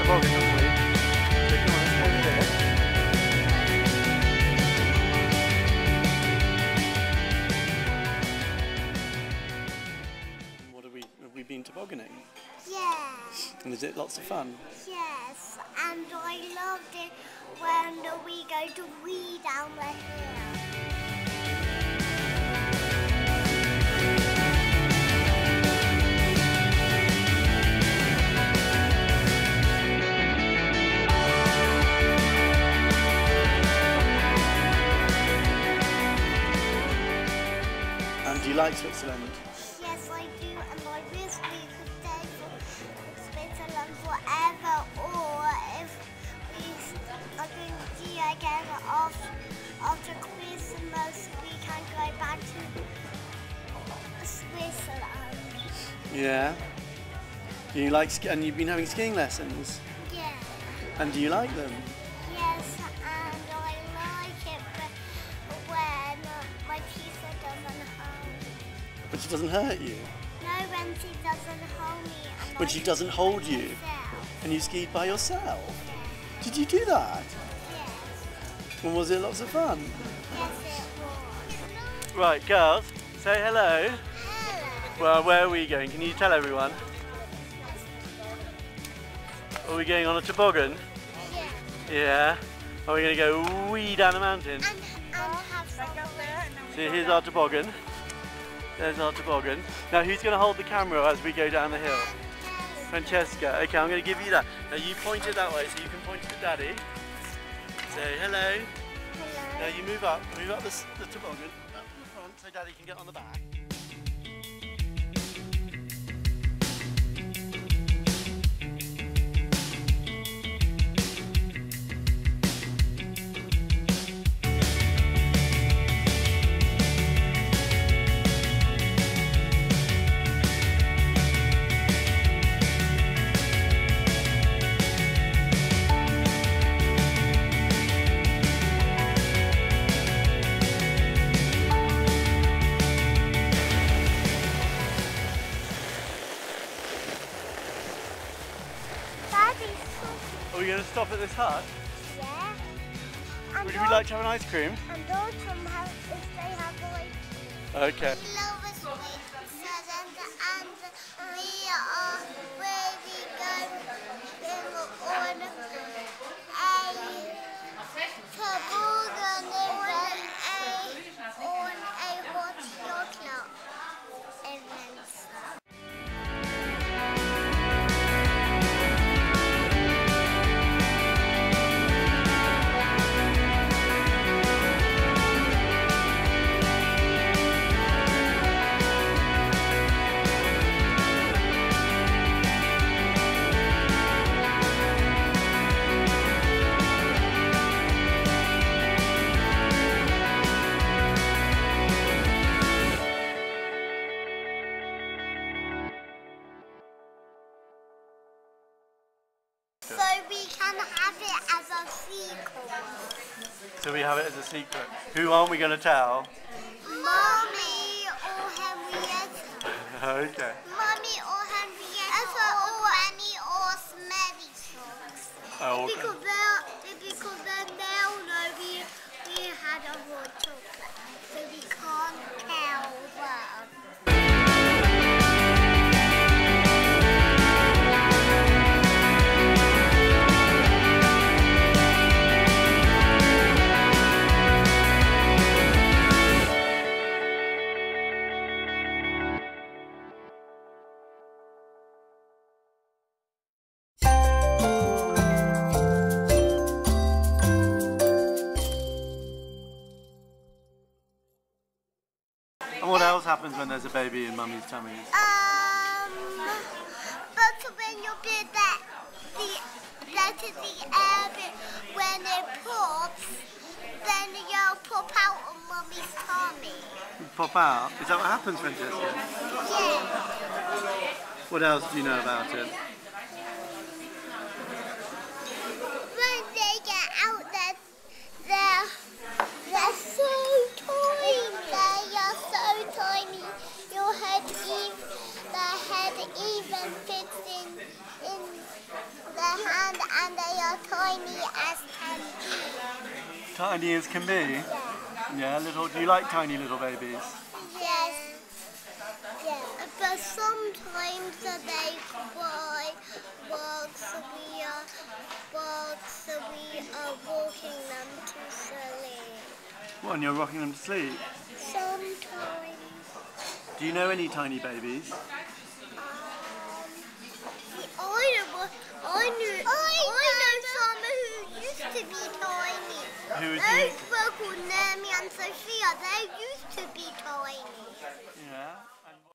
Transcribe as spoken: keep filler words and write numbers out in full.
toboggan, haven't we? So come on, let's go over here. What have we, have we been tobogganing? Yes. And is it lots of fun? Yes, and I loved it when we go to wee down the hill. And do you like Switzerland? Yes, I do, and I wish we could stay for Switzerland forever, or if we are going to see again after, after Christmas, we can go back to Switzerland. Yeah. You like ski and you've been having skiing lessons? Yeah. And do you like them? Yes, and I like it when my teacher doesn't hold me. But she doesn't hurt you? No, when she doesn't hold me. And When I she do doesn't it hold by you? myself. And you skied by yourself? Yeah. Did you do that? Yes. And was it lots of fun? Yes, it was. Right, girls, say hello. Hello. Well, where are we going? Can you tell everyone? Are we going on a toboggan? Yeah. Yeah. Are we going to go wee down the mountain? And, and have some So here's our toboggan. There's our toboggan. Now who's going to hold the camera as we go down the hill? Francesca. Okay, I'm going to give you that. Now you point it that way so you can point it to Daddy. Say hello. Hello. Now you move up, move up the, the toboggan up in front so Daddy can get on the back. Are we going to stop at this hut? Yeah. And Would we like to have an ice cream? And autumn have, if they have like. Okay. We love a Switzerland, and we are really going on a toboggan on a hot chocolate event. So we can have it as a secret. So we have it as a secret. Who aren't we going to tell? Mommy or Henrietta. Okay. Mommy or Henrietta or Annie or Smelly Socks. Oh, okay. Because they'll, because then they'll know we, we had a hot chocolate. So we can't tell them. And what else happens when there's a baby in mummy's tummies? Um, but when you do that, the that is the air bit, when it pops, then you'll pop out of mummy's tummy. Pop out? Is that what happens, Francesca? Yeah. What else do you know about it? When they get out, they're, they're, they're so tiny. They are so tiny. Your head, even, the head even fits in, in the hand and they are tiny as can be. Tiny as can be? Yeah. Yeah, little. Do you like tiny little babies? Yes. Yeah. But sometimes they cry whilst we are whilst we are walking them to sleep. What, and you're rocking them to sleep? Sometimes. Do you know any tiny babies? Um, I know, I knew, I, I know some who used to be tiny. Who is Those who? were called Naomi and Sophia. They used to be tiny. Yeah. And